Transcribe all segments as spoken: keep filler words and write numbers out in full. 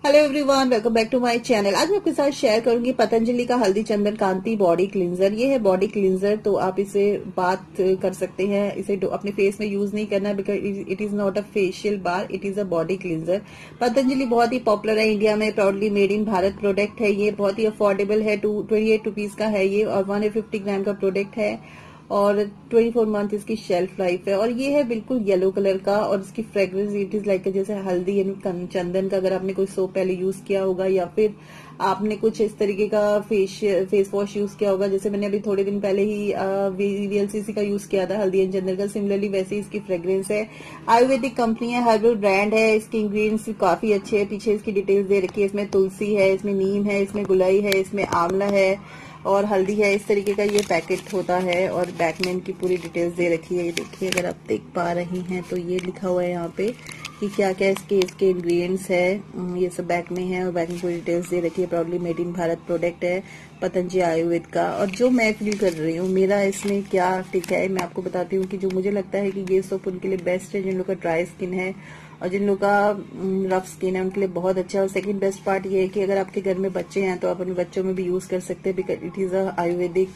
Hello everyone, welcome back to my channel. आज मैं आपके साथ शेयर करूंगी पतंजलि का हल्दी चंदन कांति बॉडी क्लींजर। ये है बॉडी क्लींजर, तो आप इसे बात कर सकते हैं। इसे अपने फेस में यूज नहीं करना because it is not a facial bar, it is a body cleanser. Patanjali बहुत ही पॉपुलर है इंडिया में, proudly made in Bharat product है। ये बहुत ही अफोर्डेबल है, टू ट्वेंटी एट रुपीज का है ये और वन फिफ्टी ग्राम का प्रोडक्ट है और चौबीस मंथ इसकी शेल्फ लाइफ है। और ये है बिल्कुल येलो कलर का और इसकी फ्रेग्रेंस इट इज लाइक जैसे हल्दी यानी चंदन का। अगर आपने कोई सोप पहले यूज किया होगा या फिर आपने कुछ इस तरीके का फेस फेस वॉश यूज किया होगा, जैसे मैंने अभी थोड़े दिन पहले ही वीएलसीसी का यूज किया था हल्दी एंड चंदन का, सिमिलरली वैसे ही इसकी फ्रेग्रेंस है। आयुर्वेदिक कंपनी है, हर्बल ब्रांड है, इसके इंग्रेडिएंट्स काफी अच्छे हैं। पीछे इसकी डिटेल्स दे रखी है, इसमें तुलसी है, इसमें नीम है, इसमें गुलाई है, इसमें आंवला है और हल्दी है। इस तरीके का ये पैकेट होता है और बैक में इनकी पूरी डिटेल्स दे रखी है। ये देखिए, अगर आप देख पा रही हैं तो ये लिखा हुआ है यहाँ पे कि क्या क्या इसके इसके इंग्रेडिएंट्स है, ये सब बैक में है और बैक में पूरी डिटेल्स दे रखी है। Proudly made in Bharat product है पतंजलि आयुर्वेद का। और जो मैं फील कर रही हूँ, मेरा इसमें क्या टिक है, मैं आपको बताती हूँ कि जो मुझे लगता है कि ये सोप उनके लिए बेस्ट है जिन लोगों का ड्राई स्किन है और जिन लोगों का रफ स्किन है उनके लिए बहुत अच्छा है। और सेकंड बेस्ट पार्ट ये है कि अगर आपके घर में बच्चे हैं तो आप अपने बच्चों में भी यूज कर सकते हैं because it is a ayurvedic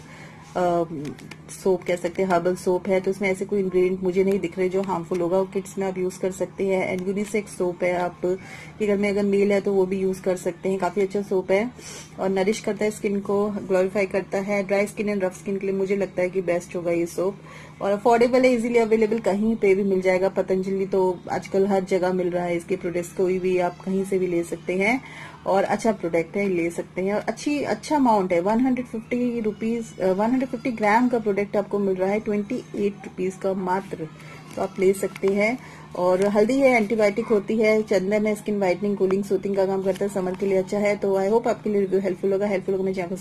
soap कह सकते हैं, हर्बल सोप है। तो इसमें ऐसे कोई इंग्रेडिएंट मुझे नहीं दिख रहे जो हार्मफुल होगा। किड्स में आप यूज कर सकते हैं एंड यूनिसेक्स सोप है, आप के घर में अगर मेल है तो वो भी यूज कर सकते हैं। काफी अच्छा सोप है और नरिश करता है स्किन को, ग्लोरीफाई करता है। Dry skin and rough skin के लिए मुझे लगता है कि बेस्ट होगा ये सोप और अफोर्डेबल है, इजीली अवेलेबल, कहीं पे भी मिल जाएगा। पतंजलि तो आजकल हर जगह मिल रहा है, इसके प्रोडक्ट्स कोई भी आप कहीं से भी ले सकते हैं और अच्छा प्रोडक्ट है, ले सकते हैं। और अच्छी अच्छा अमाउंट है, one hundred fifty rupees one hundred fifty gram का प्रोडक्ट आपको मिल रहा है ट्वेंटी एट रुपीज का मात्र, तो आप ले सकते हैं। और हल्दी है, एंटीबायोटिक होती है, चंदन है, स्किन वाइटनिंग, कूलिंग, सूथिंग का काम करता है, समर के लिए अच्छा है। तो आई होप आपके लिए रिव्यू हेल्पफुल होगा। हेल्पफुल होगा मैं